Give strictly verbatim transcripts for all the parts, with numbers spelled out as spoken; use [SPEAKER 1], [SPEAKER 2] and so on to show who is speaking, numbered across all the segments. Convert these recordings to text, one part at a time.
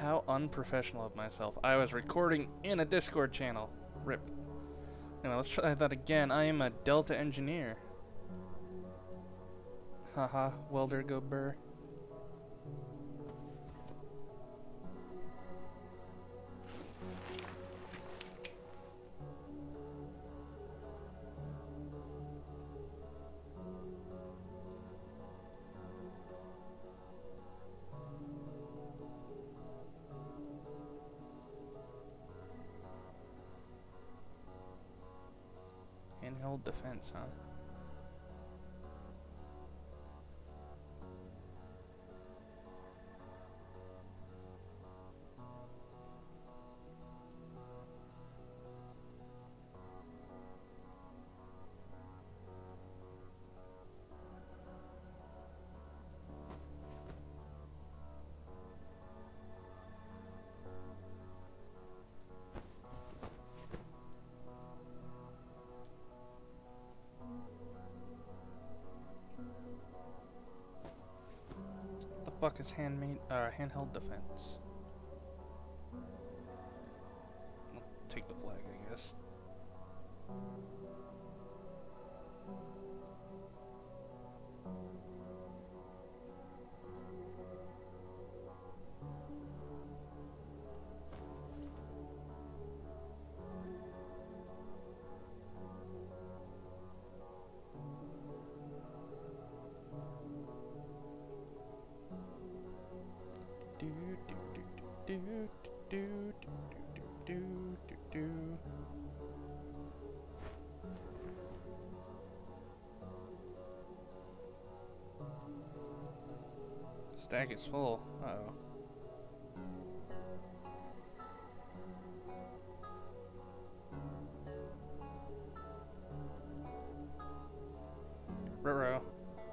[SPEAKER 1] How unprofessional of myself. I was recording in a Discord channel. Rip. Anyway, let's try that again. I am a Delta engineer. Haha, welder go burr. Handheld defense, huh? What the fuck is handmade, uh, handheld defense? I'll take the flag, I guess. Do do do do do do do do do do. Stack is full. Uh-oh. Ruh-roh.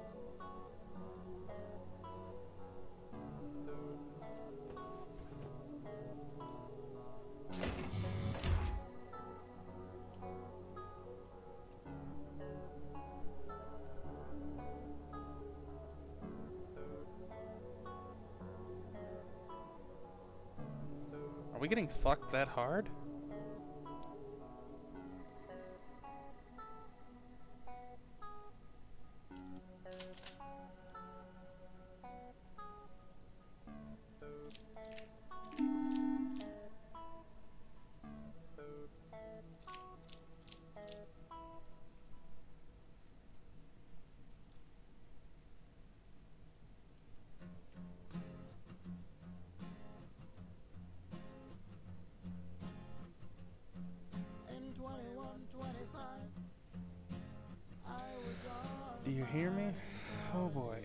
[SPEAKER 1] Are we getting fucked that hard? Do you hear me? Oh boy.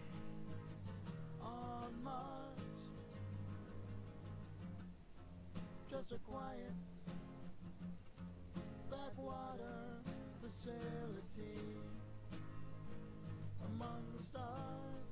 [SPEAKER 2] On Mars, just a quiet backwater facility among the stars.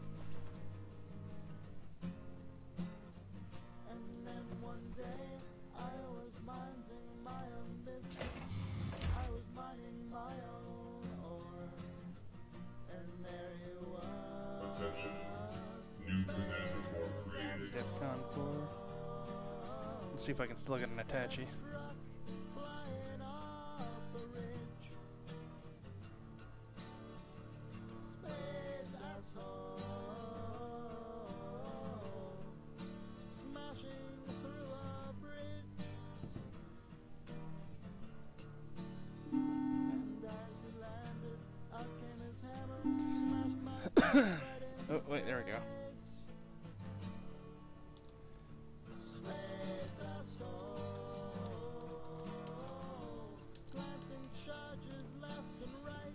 [SPEAKER 2] And then one day I was minding my own business. I was minding my own ore. And there you was.
[SPEAKER 3] Attention. New commander core created.
[SPEAKER 1] Defcon four. Let's see if I can still get an Attache.
[SPEAKER 2] Flying off the ridge. Space asshole. Smashing through a bridge. And as he landed, out came his hammer. Smashed my right in
[SPEAKER 1] Oh, wait, there we go.
[SPEAKER 2] face. Space asshole. Planting charges left and right.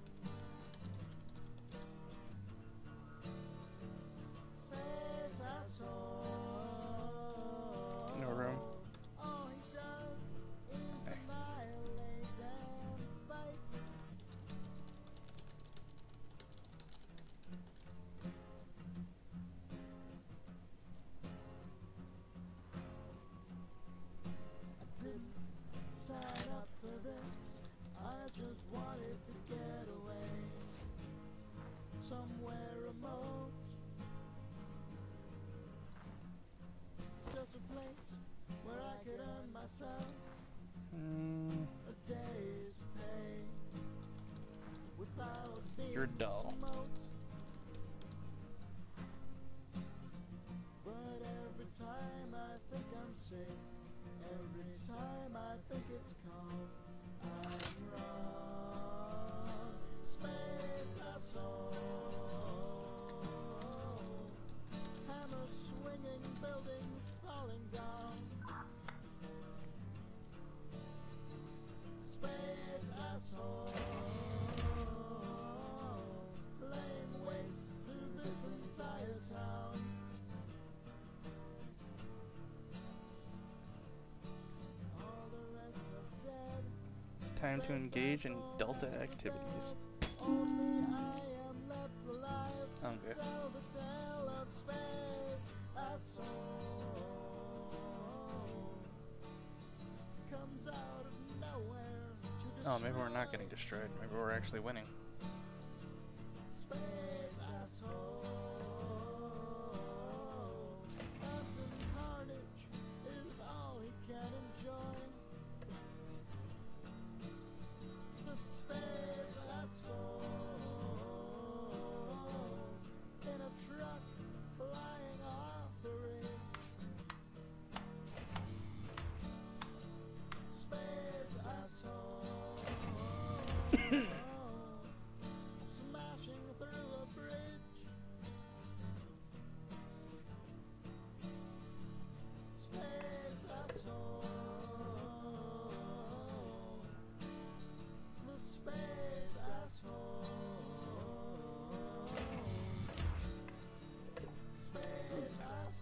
[SPEAKER 2] Space asshole.
[SPEAKER 1] No room.
[SPEAKER 2] All he does is
[SPEAKER 1] Hey.
[SPEAKER 2] annihilate and fight. myself
[SPEAKER 1] Mm,
[SPEAKER 2] a day's pay without being
[SPEAKER 1] you're dull.
[SPEAKER 2] smoked. But every time I think I'm safe, every time I think it's calm, I'm wrong. Space asshole. Hammer swinging, buildings falling down. Space asshole. Laying waste to this entire town. All the rest are dead.
[SPEAKER 1] Time to engage in Delta activities.
[SPEAKER 2] Only I am left alive to
[SPEAKER 1] I'm good.
[SPEAKER 2] tell the tale of space. Asshole comes out of nowhere to
[SPEAKER 1] Oh, maybe we're not
[SPEAKER 2] destroy
[SPEAKER 1] getting destroyed. Maybe we're actually winning.
[SPEAKER 2] space. Asshole. Captain Carnage is all he can enjoy. The space asshole in a truck flying off the ridge. Space asshole smashing through a bridge. Space asshole. The space asshole. Space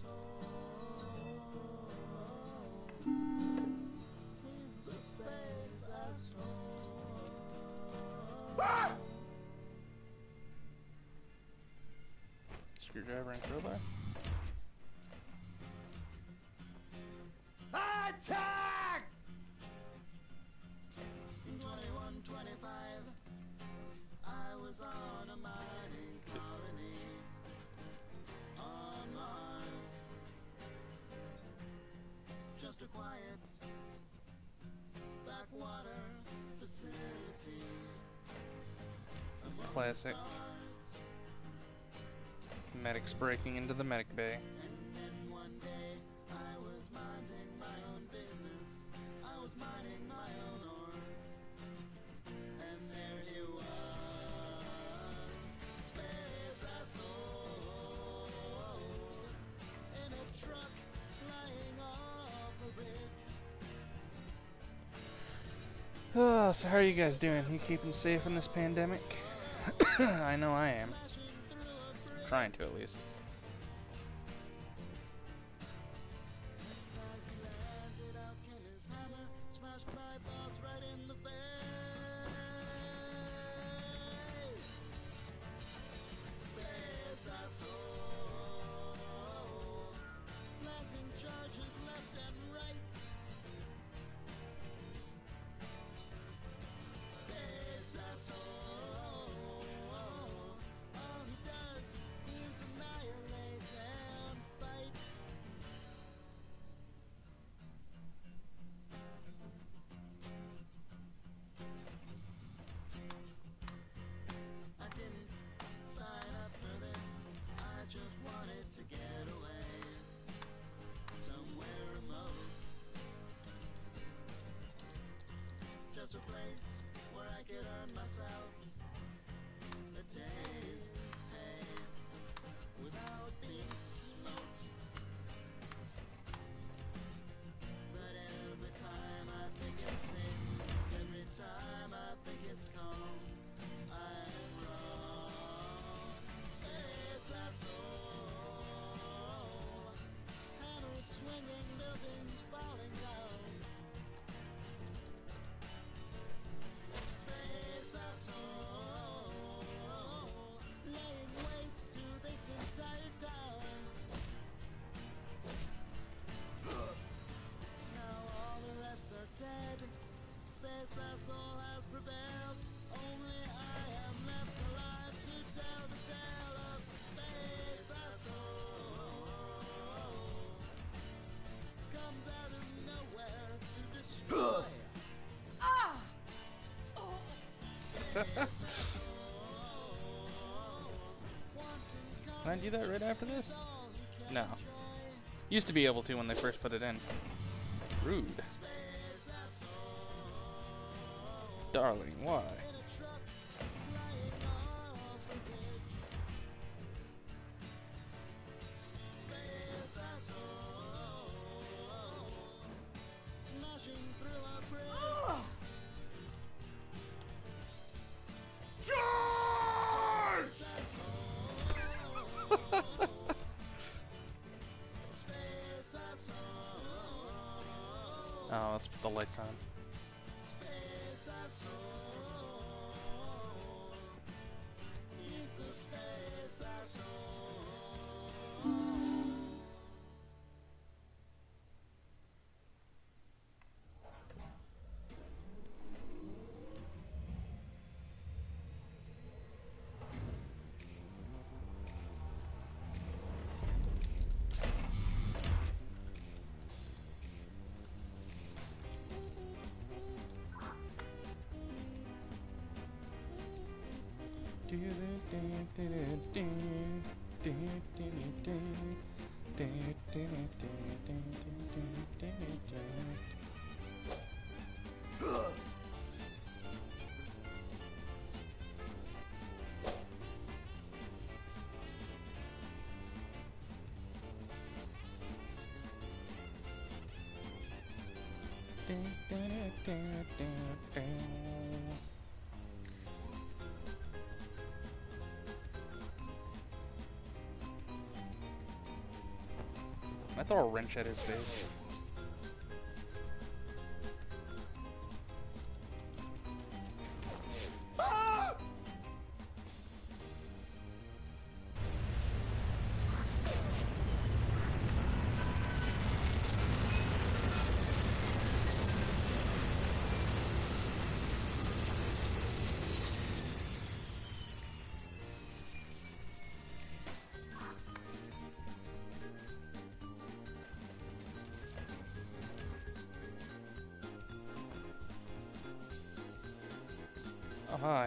[SPEAKER 2] asshole. He's the space asshole.
[SPEAKER 1] Screwdriver and crowbar?
[SPEAKER 2] Attack! twenty-one twenty-five. I was on a mining colony on Mars. Just a quiet backwater facility. among
[SPEAKER 1] Classic.
[SPEAKER 2] stars.
[SPEAKER 1] Medics breaking into the medic bay.
[SPEAKER 2] And then one day I was minding my own business. I was minding my own ore. And there he was, space asshole, in a truck flying off a bridge.
[SPEAKER 1] Oh, so how are you guys doing? You keeping safe in this pandemic? I know I am.
[SPEAKER 2] Smashing through a bridge.
[SPEAKER 1] Trying to, at least.
[SPEAKER 2] As he landed out came his hammer, smashed my boss right in the face. Space asshole, planting charges left and right. Space asshole, all he does is annihilate.
[SPEAKER 1] do that right after this? No. Used to be able to when they first put it in. Rude. Darling, why? Oh, let's put the lights on. I throw a wrench at his face. Oh, hi.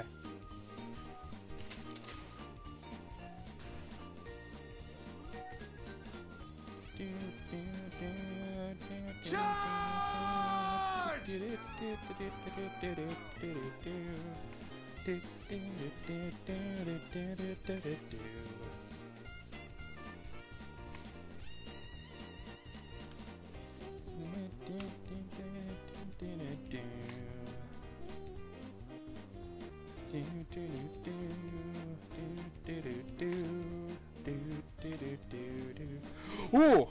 [SPEAKER 1] Ooh!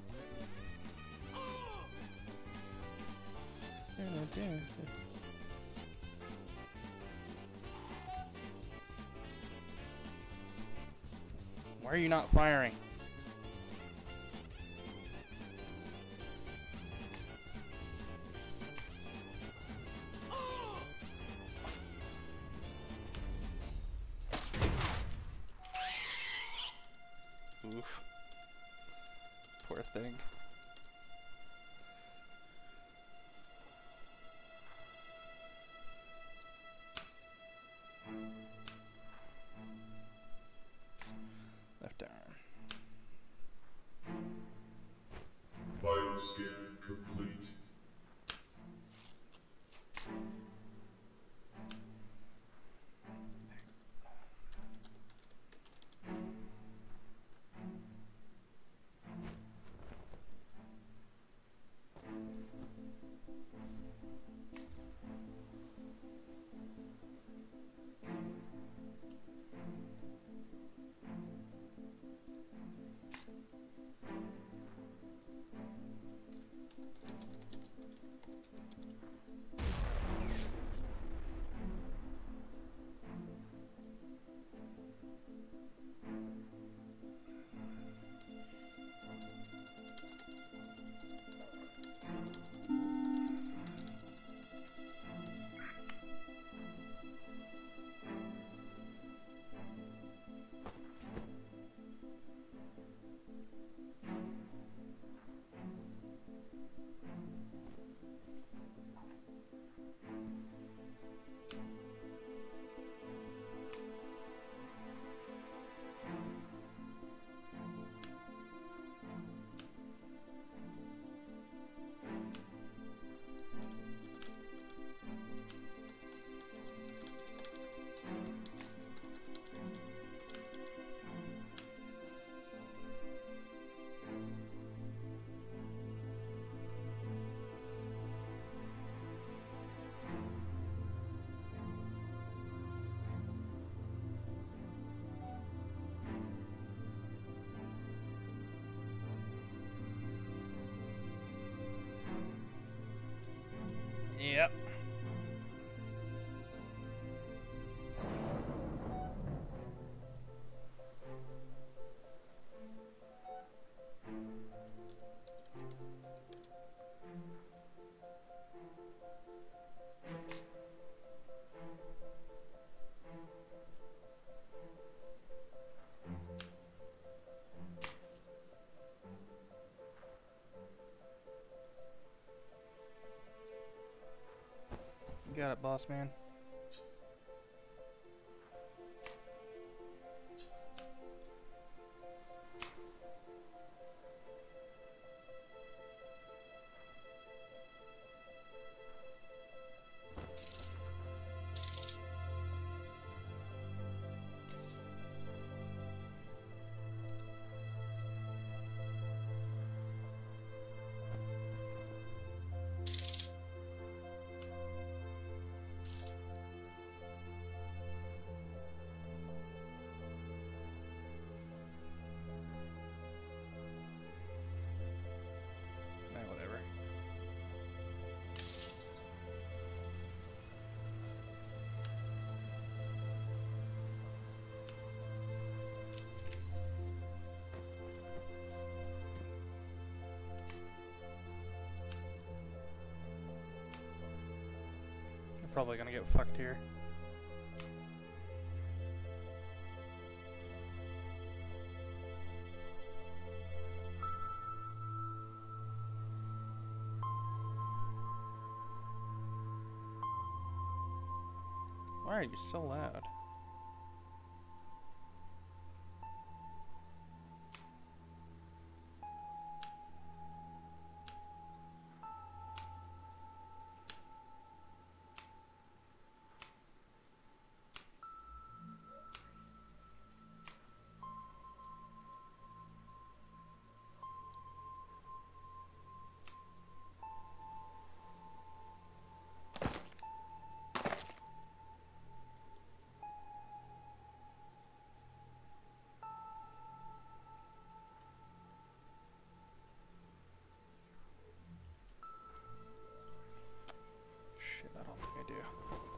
[SPEAKER 1] Why are you not firing? Oof. Poor thing. Left arm.
[SPEAKER 3] Vital scan complete.
[SPEAKER 1] got it, boss man. Eh, whatever. I'm probably gonna get fucked here. Why are you so loud? Shit, I don't think I do.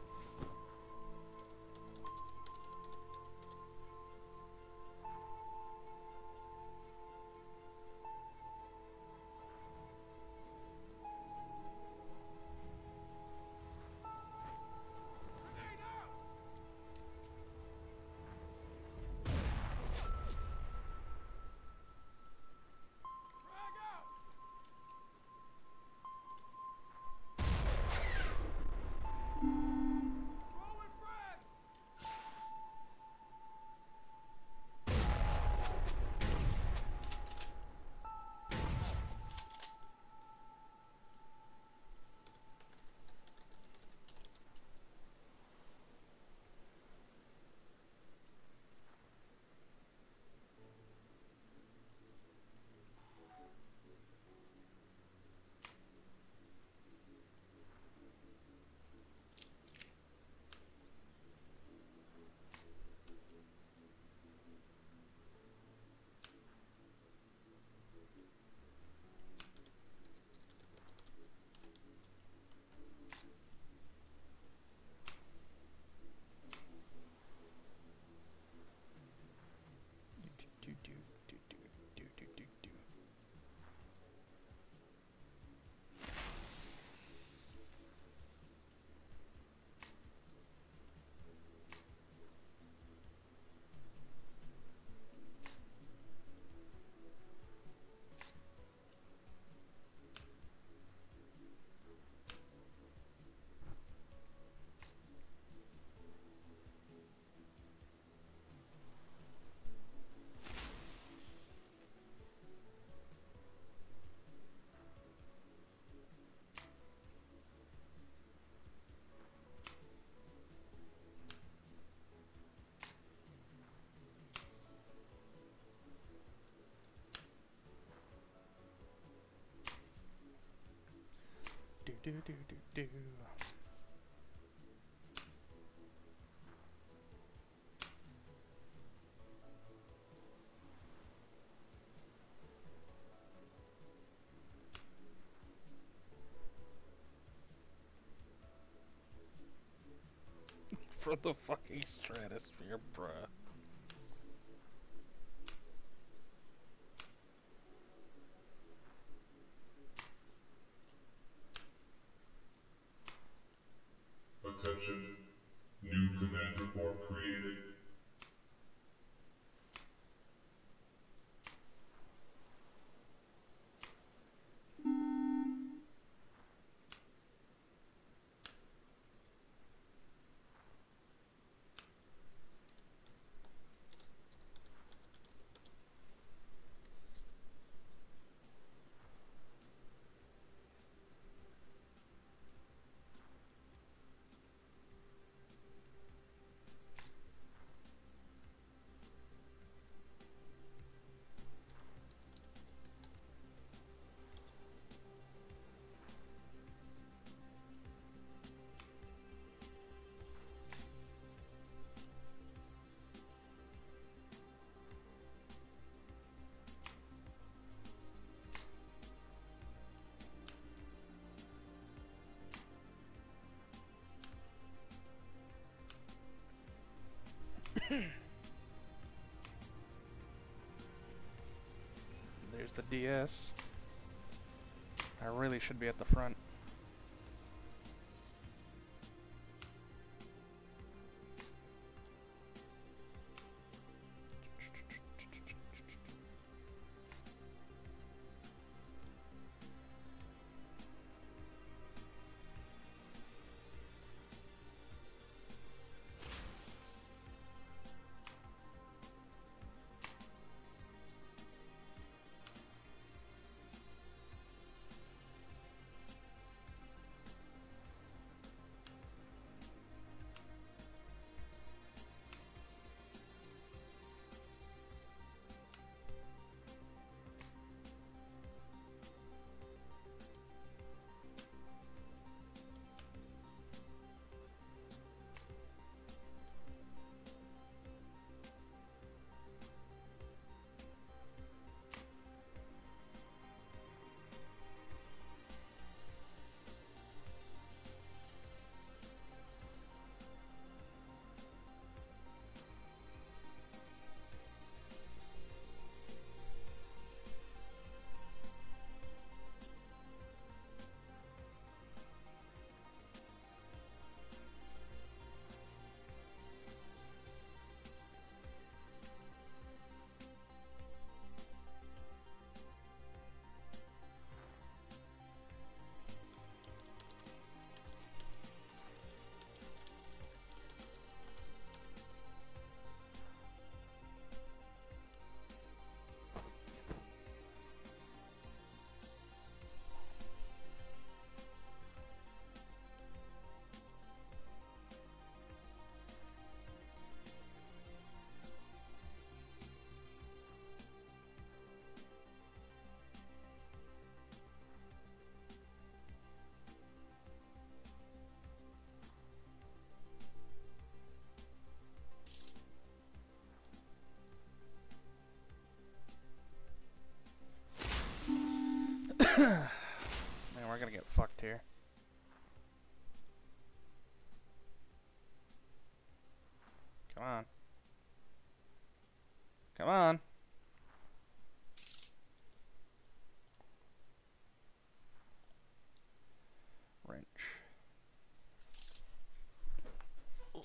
[SPEAKER 1] Do, do, do, do, do, do, do, do. Do, do, do, do, do. For the fucking stratosphere, bruh.
[SPEAKER 3] Attention. New command report created.
[SPEAKER 1] There's the D S. I really should be at the front. Man, we're gonna get fucked here. Come on. Come on. Wrench. Ugh.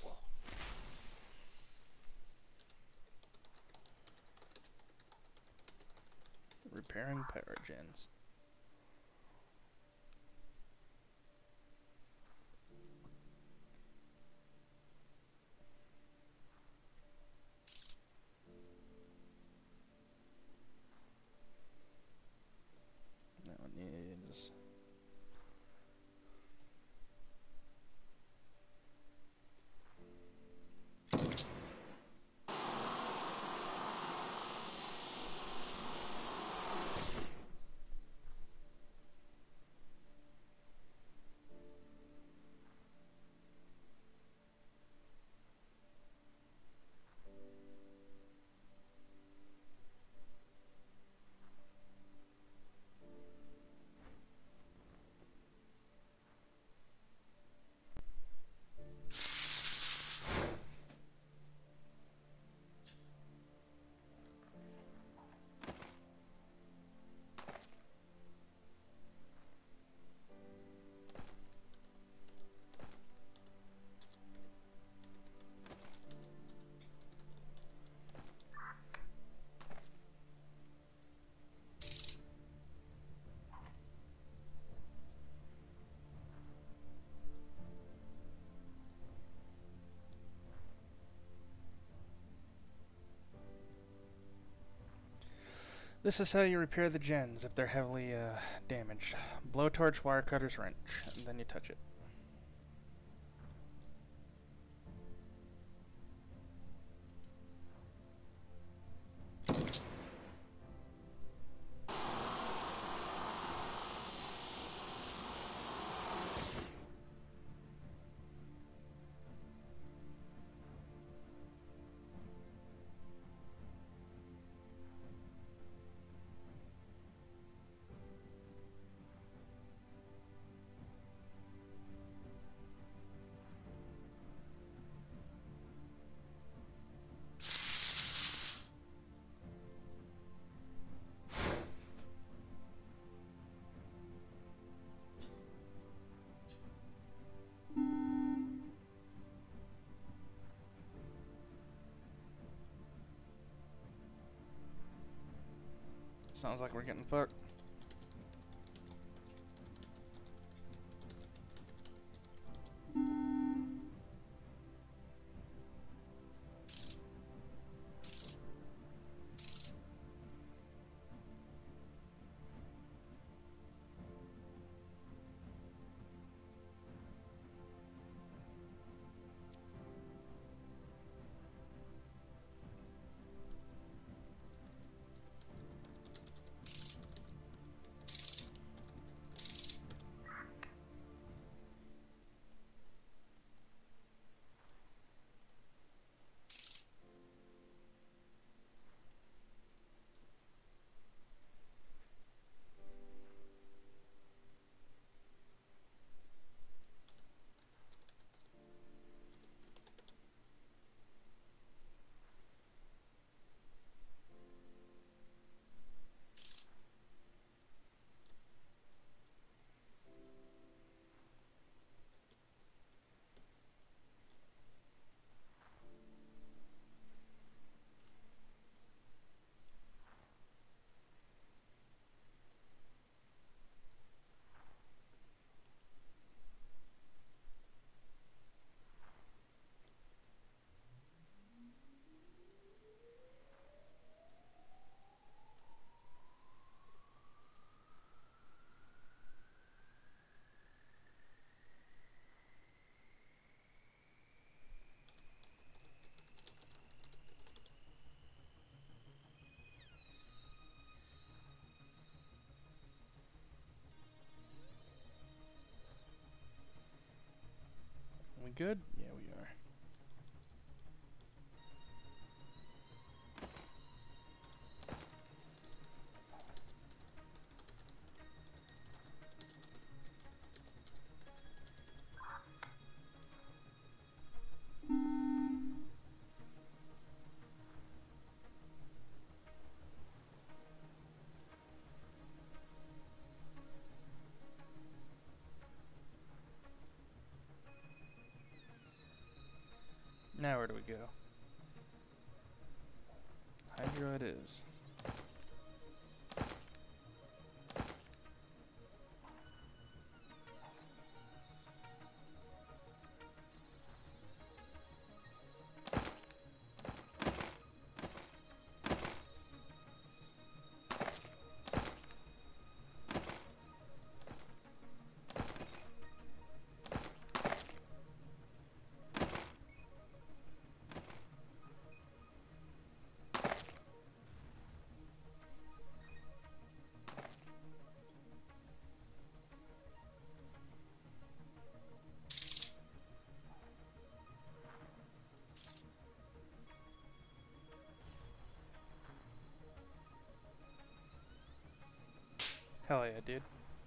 [SPEAKER 1] Repairing power gens. That one needs. This is how you repair the gens if they're heavily uh, damaged. Blowtorch, wire cutters, wrench, and then you touch it. sounds like we're getting fucked. We good? Yeah, we are. Now where do we go? Hydro it is. Hell yeah, dude.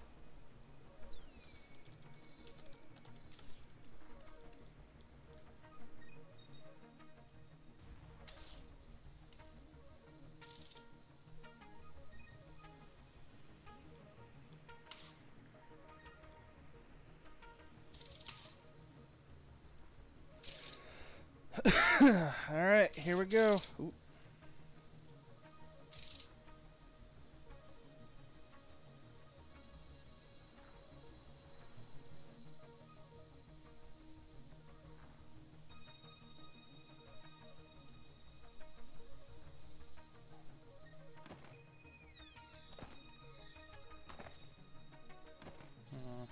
[SPEAKER 1] Alright, here we go. Ooh. Mhm.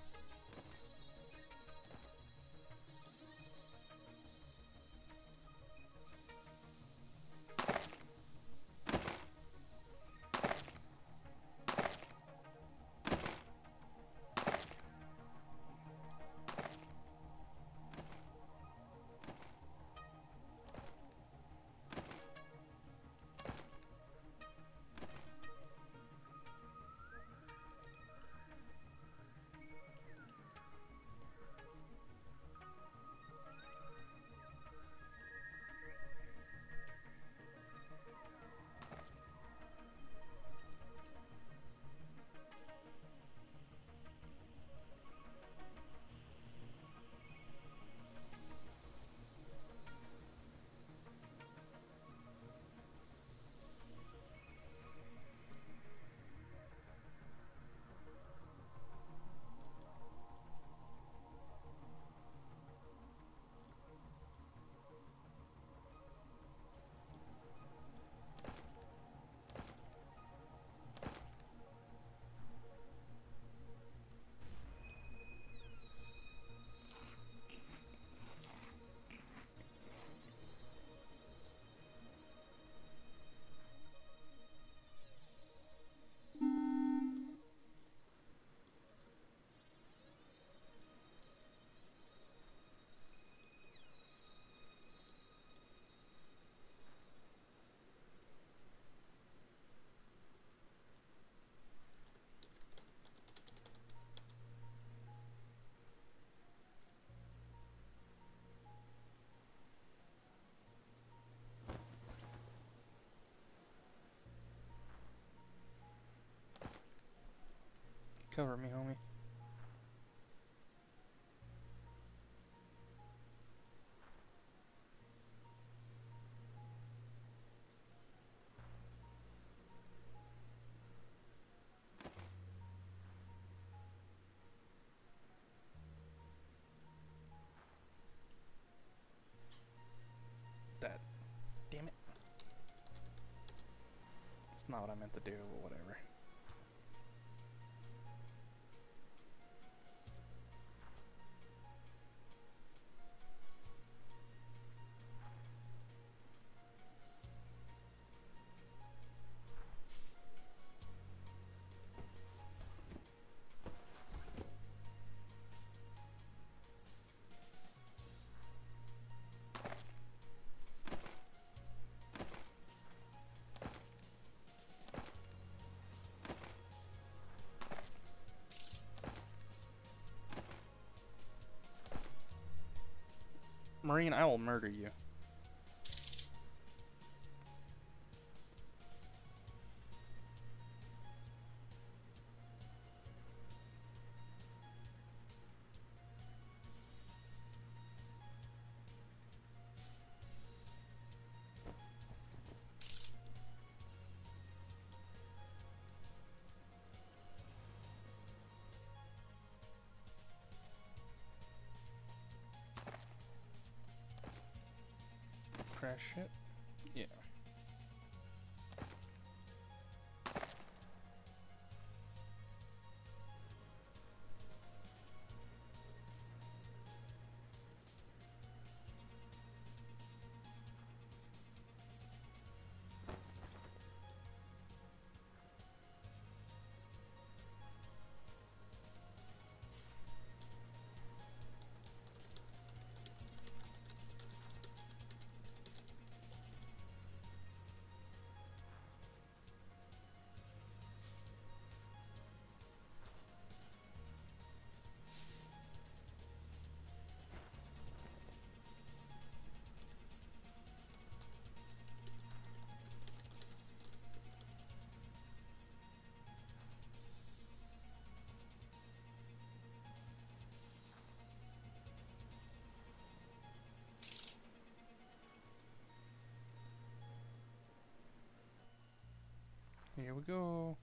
[SPEAKER 1] Cover me, homie. That. Damn it. It's not what I meant to do, but whatever. Marine, I will murder you. Crash ship? Yeah. Here we go.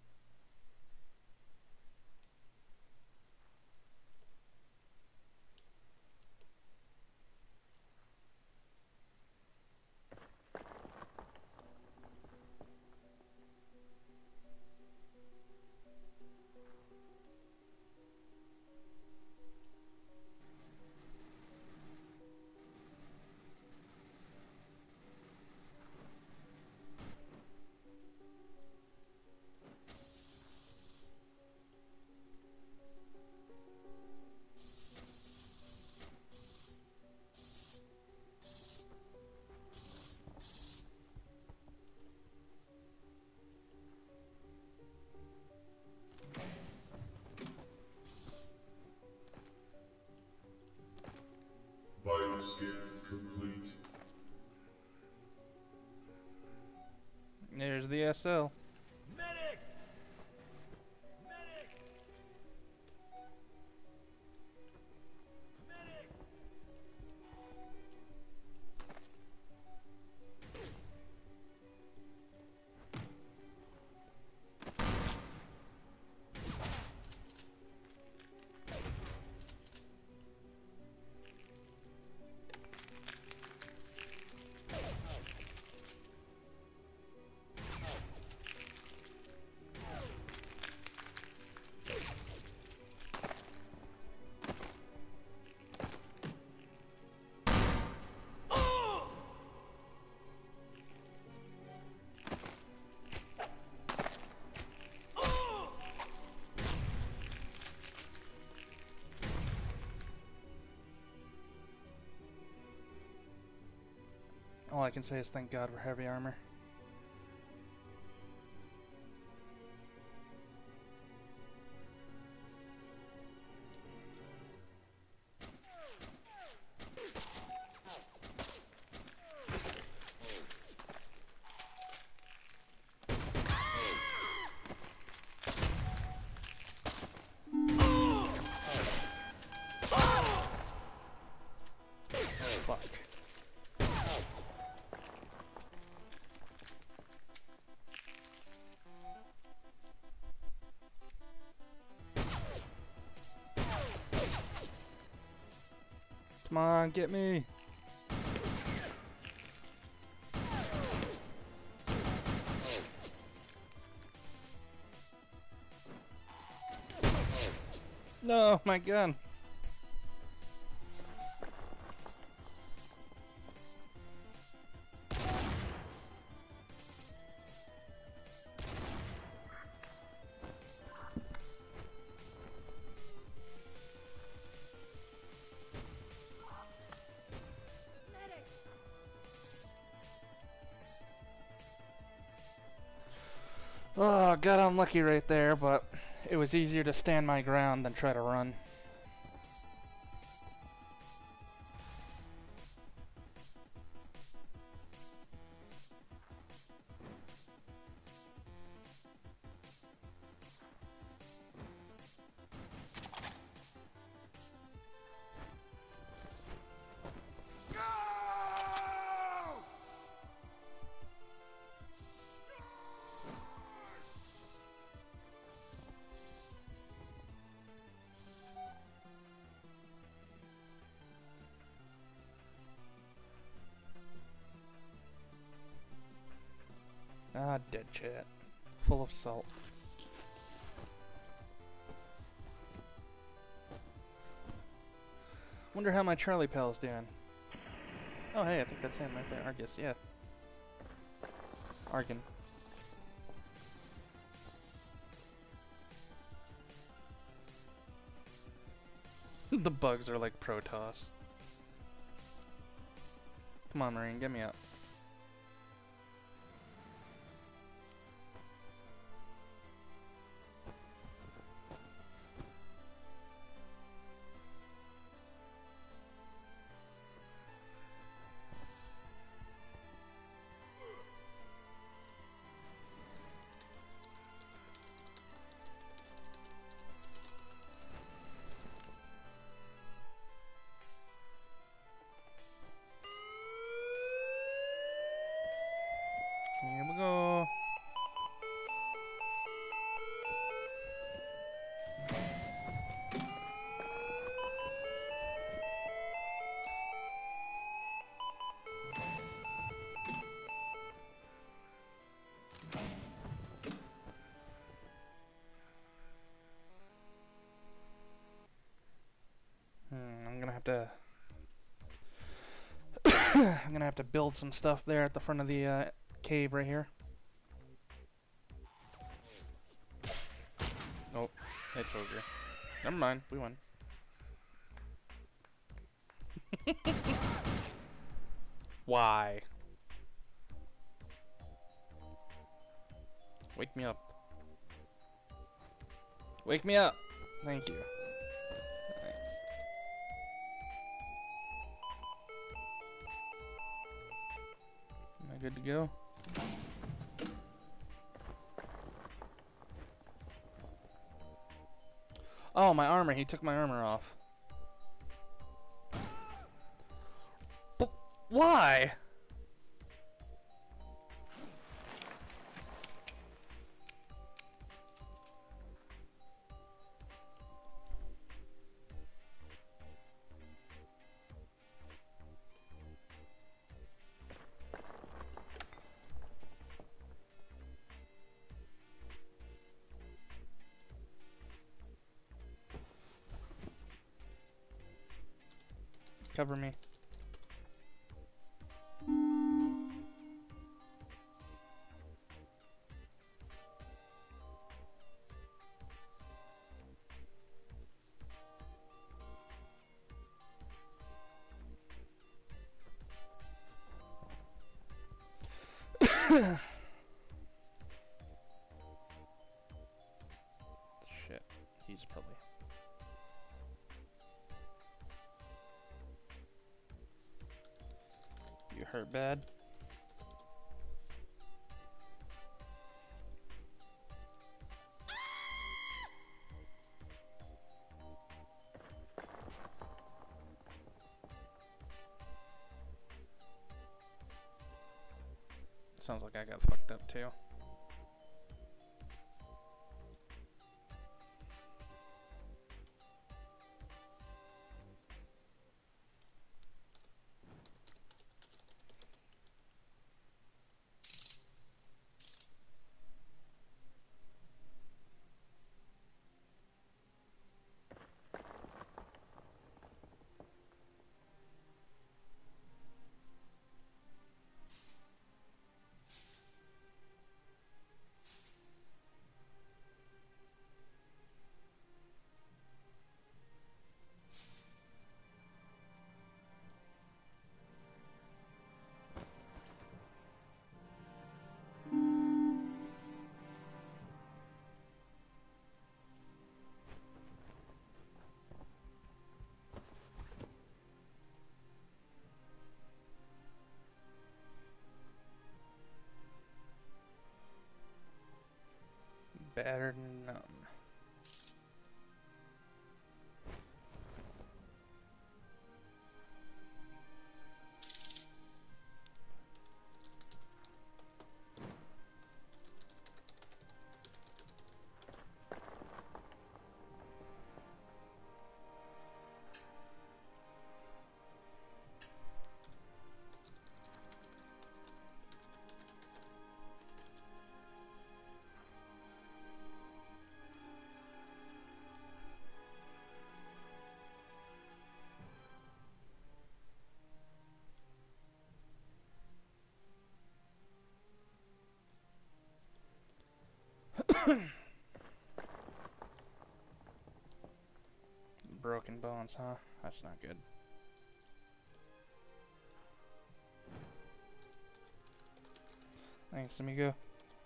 [SPEAKER 3] Scan complete.
[SPEAKER 1] There's the S L.
[SPEAKER 2] Medic! Medic! Medic!
[SPEAKER 1] All I can say is thank God for heavy armor. Come on, get me. No, my gun. Oh, got unlucky right there, but it was easier to stand my ground than try to run. Ah, dead chat. Full of salt. Wonder how my Charlie pal's doing. Oh hey, I think that's him right there. Argus, yeah. Argon. The bugs are like Protoss. Come on, Marine, get me up. Here we go. Hmm, I'm gonna have to I'm gonna have to build some stuff there at the front of the uh, cave right here. Oh, it's over. Never mind, we won. Why? Wake me up. Wake me up! Thank you. Thanks. Am I good to go? Oh, my armor. He took my armor off. But why? Cover me. Shit, he's probably... You hurt bad? Sounds like I got fucked up too. better than none. Broken bones, huh? That's not good. Thanks, amigo.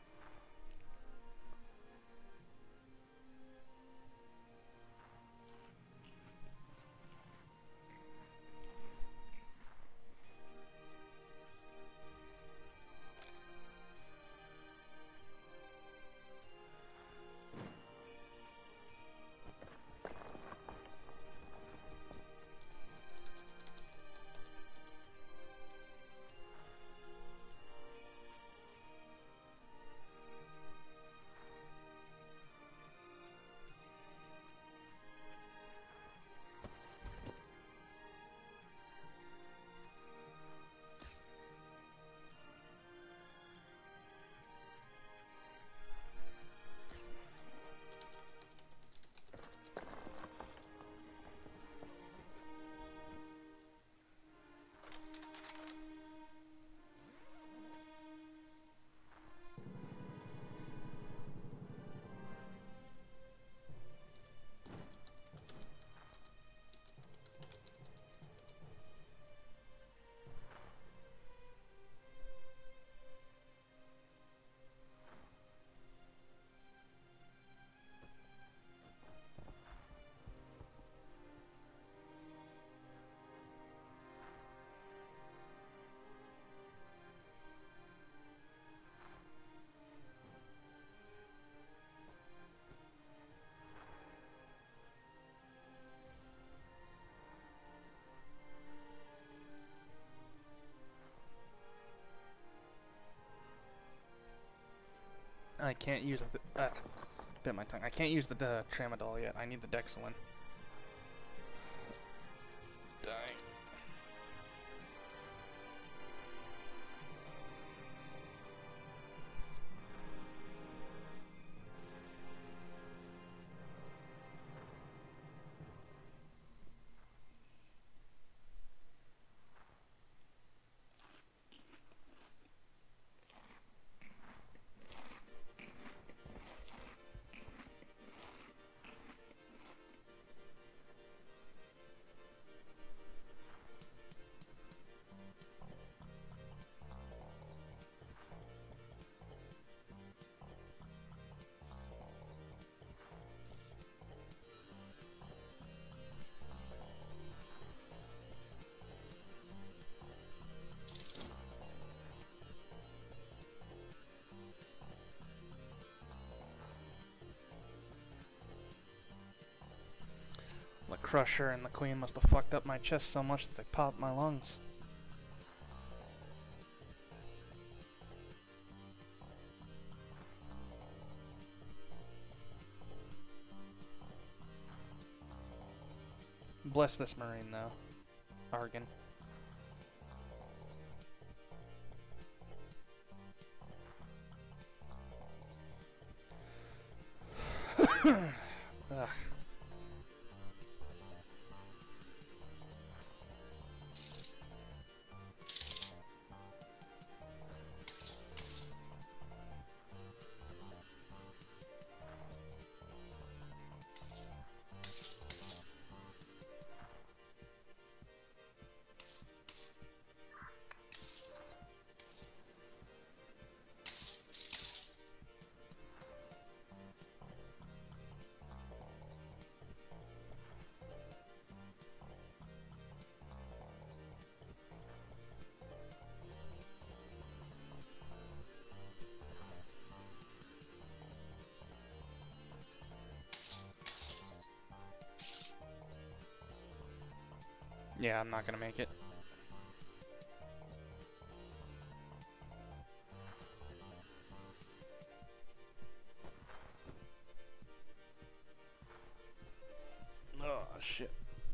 [SPEAKER 1] I can't use the uh, bit my tongue. I can't use the uh, tramadol yet. I need the Dexilin. Dang. The Crusher and the Queen must have fucked up my chest so much that they popped my lungs. Bless this Marine, though. Argon. Ugh. Yeah, I'm not gonna make it. Oh, shit.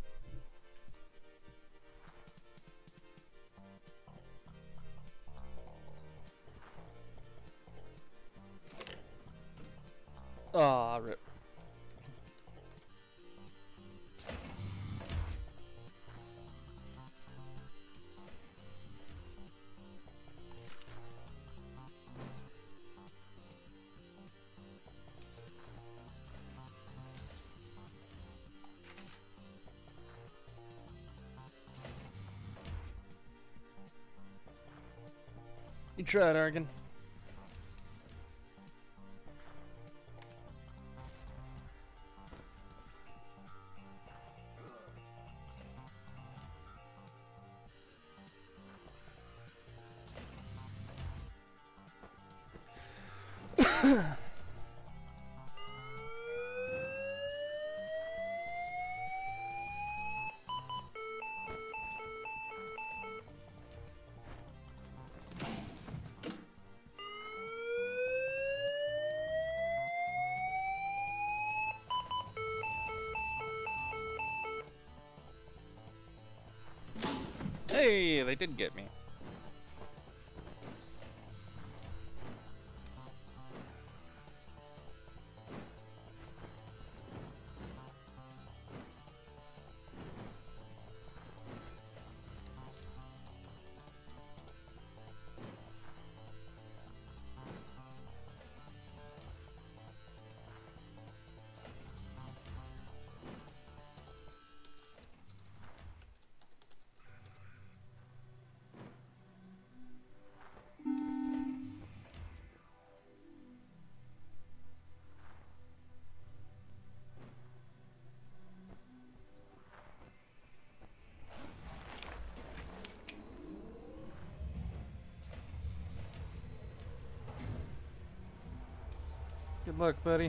[SPEAKER 1] Ah, rip. You tried, Argon. Hey, they did get me. Good luck, buddy.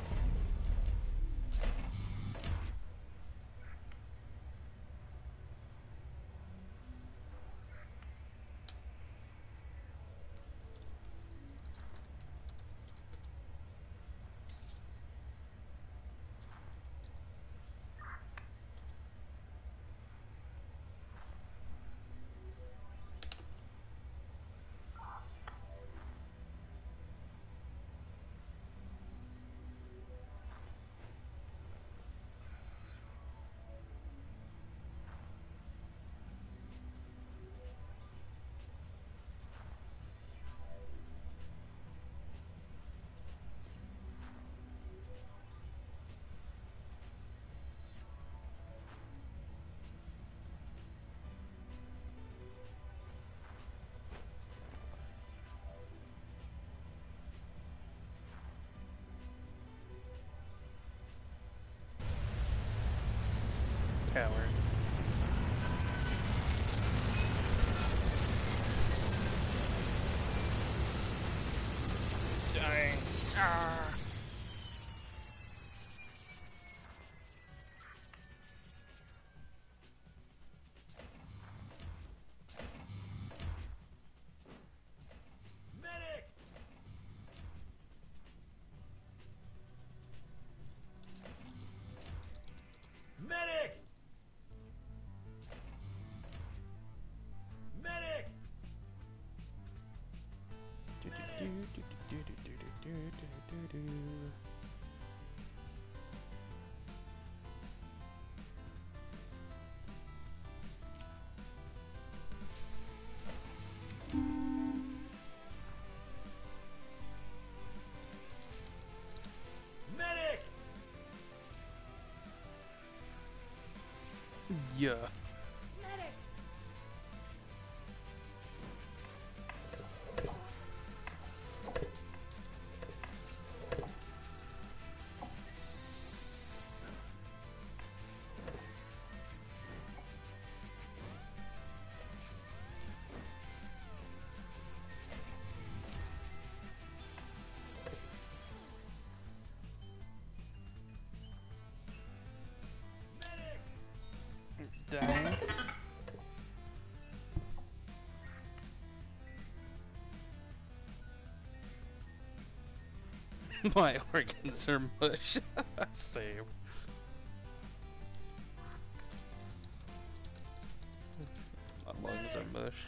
[SPEAKER 1] Tower. Dying. Ah.
[SPEAKER 2] Medic! Medic! Medic!
[SPEAKER 1] Do, do, do, do, do, do, do, do, do, do.
[SPEAKER 2] Medic!
[SPEAKER 1] Yeah.
[SPEAKER 2] Medic!
[SPEAKER 1] Dying. My organs are mush. Same. My lungs are mush.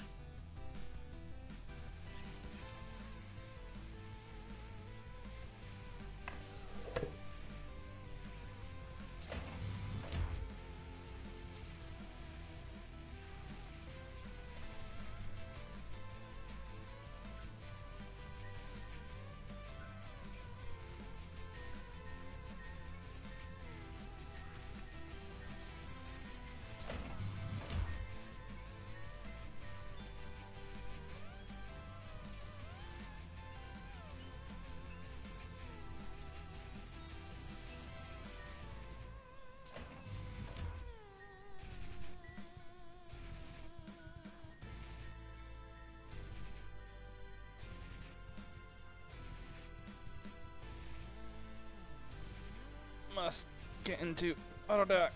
[SPEAKER 1] Must get into auto dock.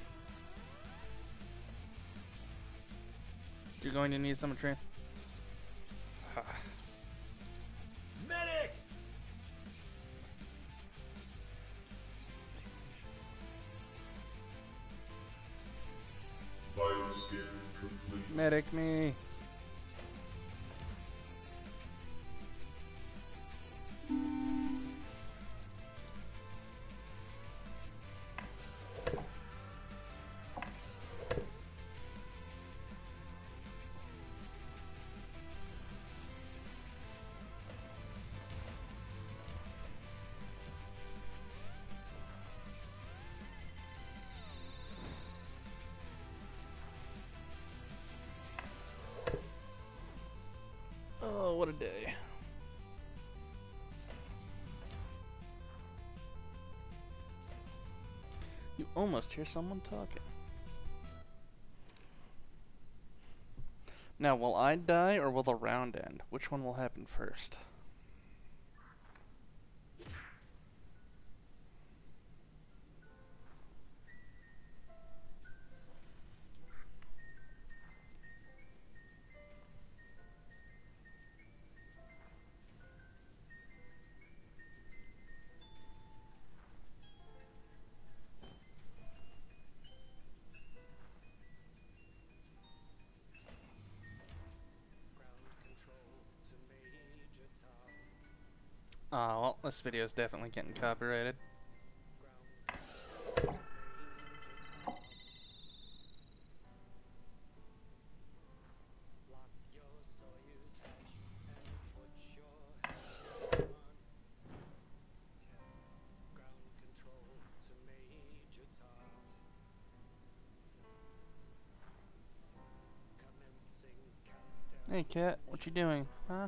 [SPEAKER 1] You're going to need some train.
[SPEAKER 4] Medic!
[SPEAKER 3] Vital scan complete.
[SPEAKER 1] Medic me. Oh, what a day. You almost hear someone talking. Now, will I die or will the round end? Which one will happen first? Oh, well, this video is definitely getting copyrighted. Hey, cat, what you doing, huh?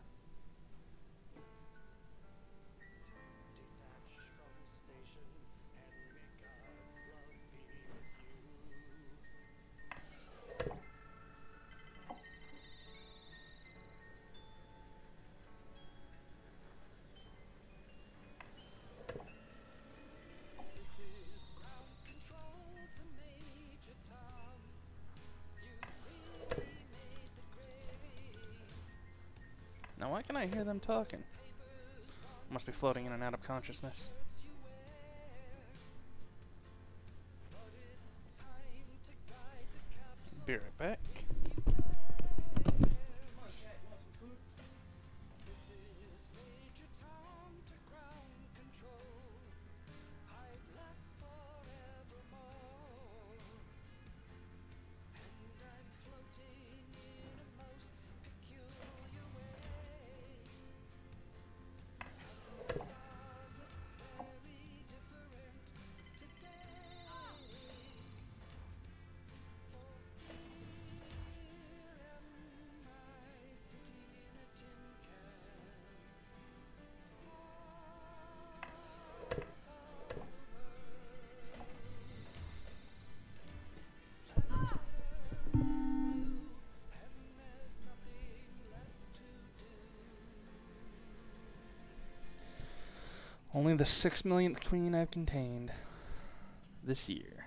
[SPEAKER 1] Now, why can I hear them talking? Must be floating in and out of consciousness. Be right back. Only the six millionth queen I've contained this year.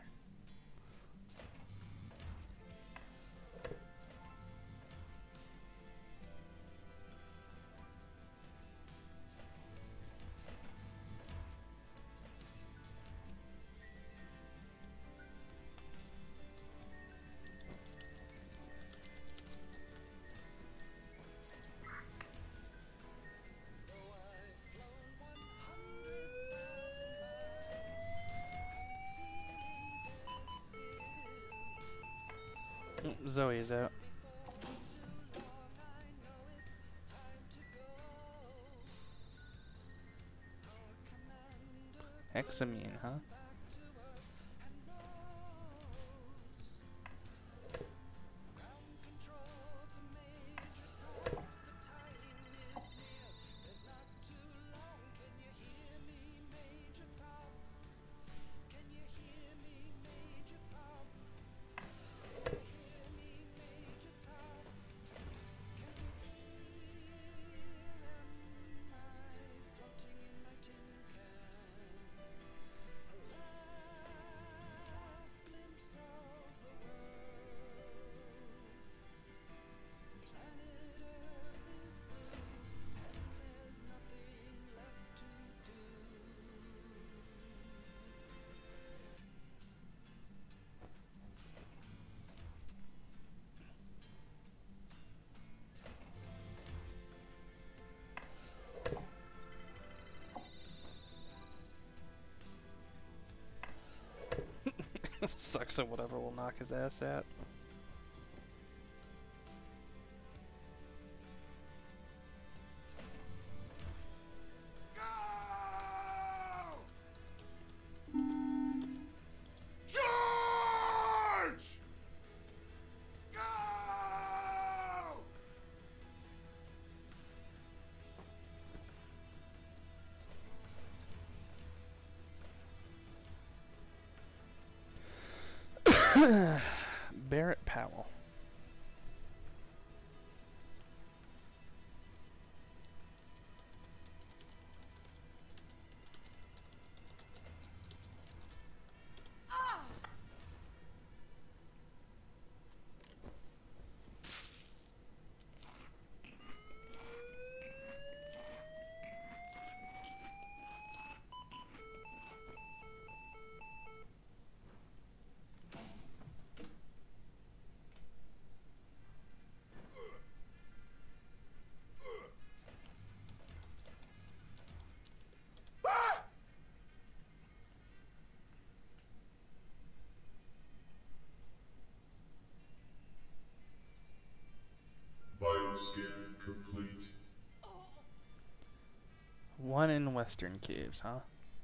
[SPEAKER 1] Zoe is out. Hexamine, huh? Sucks at whatever will knock his ass out.
[SPEAKER 4] Charge! Go!
[SPEAKER 1] Barrett Powell.
[SPEAKER 3] Vital scan complete.
[SPEAKER 1] One in Western Caves, huh?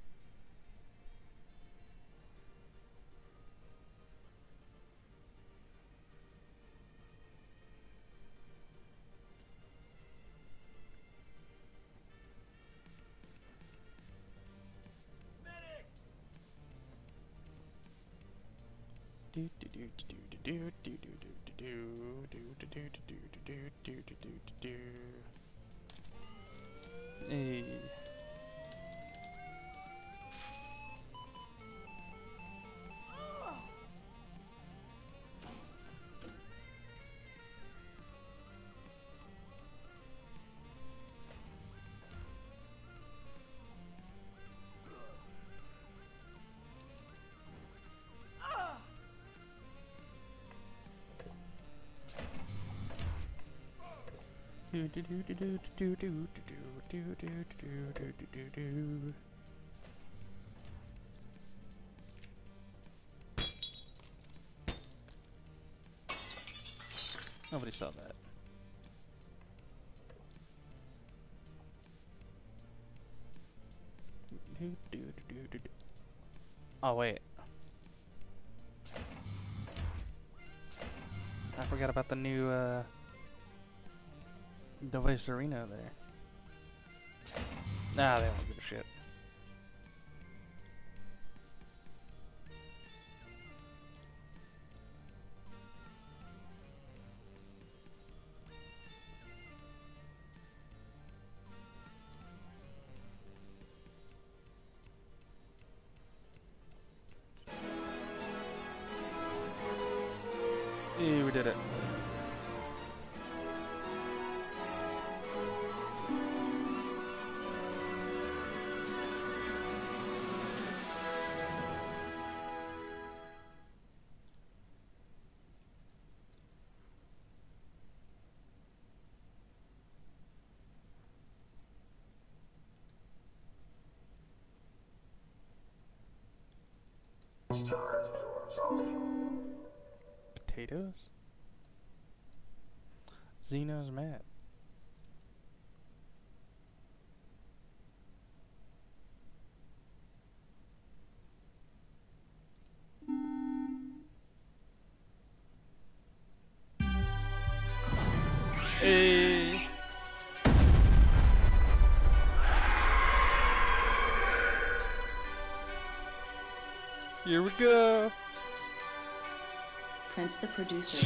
[SPEAKER 4] Medic!
[SPEAKER 1] Do do do do do do do do do do do do do do do do do do. Hey. Do do do do do do do do do do do do do do do. Nobody saw that. Do do do do do do. Oh wait. I forgot about the new uh Device Arena there. Nah, they don't give a shit. Yeah, we did it. Potatoes? Xeno's mad. Hey. Here we go.
[SPEAKER 5] Prince the producer.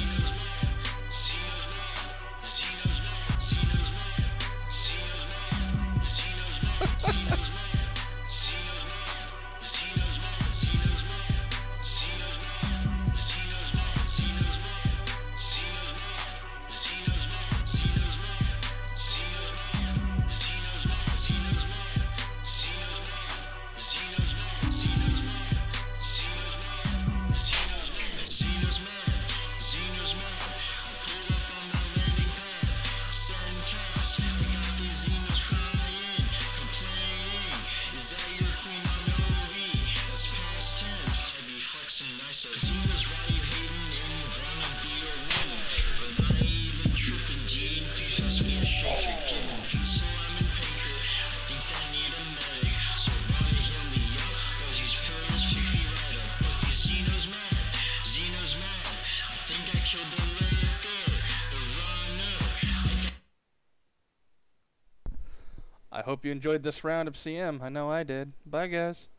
[SPEAKER 1] I hope you enjoyed this round of C M. I know I did. Bye, guys.